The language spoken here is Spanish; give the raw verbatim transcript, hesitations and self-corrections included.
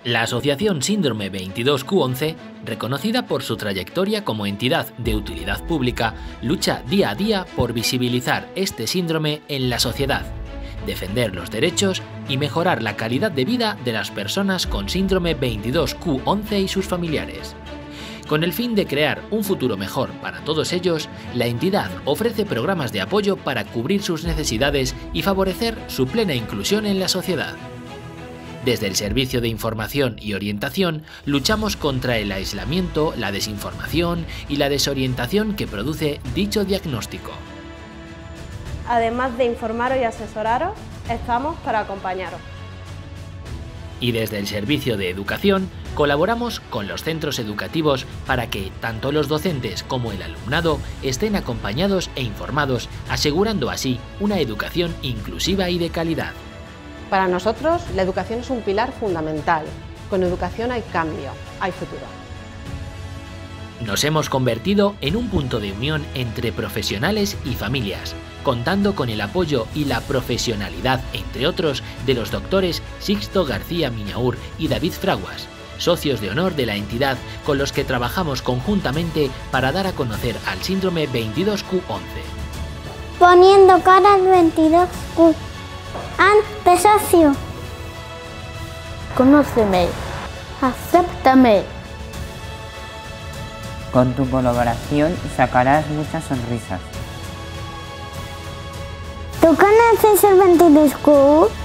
La Asociación Síndrome veintidós Q once, reconocida por su trayectoria como entidad de utilidad pública, lucha día a día por visibilizar este síndrome en la sociedad, defender los derechos y mejorar la calidad de vida de las personas con síndrome veintidós Q once y sus familiares. Con el fin de crear un futuro mejor para todos ellos, la entidad ofrece programas de apoyo para cubrir sus necesidades y favorecer su plena inclusión en la sociedad. Desde el Servicio de Información y Orientación luchamos contra el aislamiento, la desinformación y la desorientación que produce dicho diagnóstico. Además de informaros y asesoraros, estamos para acompañaros. Y desde el Servicio de Educación colaboramos con los centros educativos para que tanto los docentes como el alumnado estén acompañados e informados, asegurando así una educación inclusiva y de calidad. Para nosotros, la educación es un pilar fundamental. Con educación hay cambio, hay futuro. Nos hemos convertido en un punto de unión entre profesionales y familias, contando con el apoyo y la profesionalidad, entre otros, de los doctores Sixto García Miñaur y David Fraguas, socios de honor de la entidad con los que trabajamos conjuntamente para dar a conocer al síndrome veintidós Q once. Poniendo cara al veintidós Q. Antes socio. Conóceme. Acéptame. Con tu colaboración sacarás muchas sonrisas. ¿Tú conoces el veintidós Q?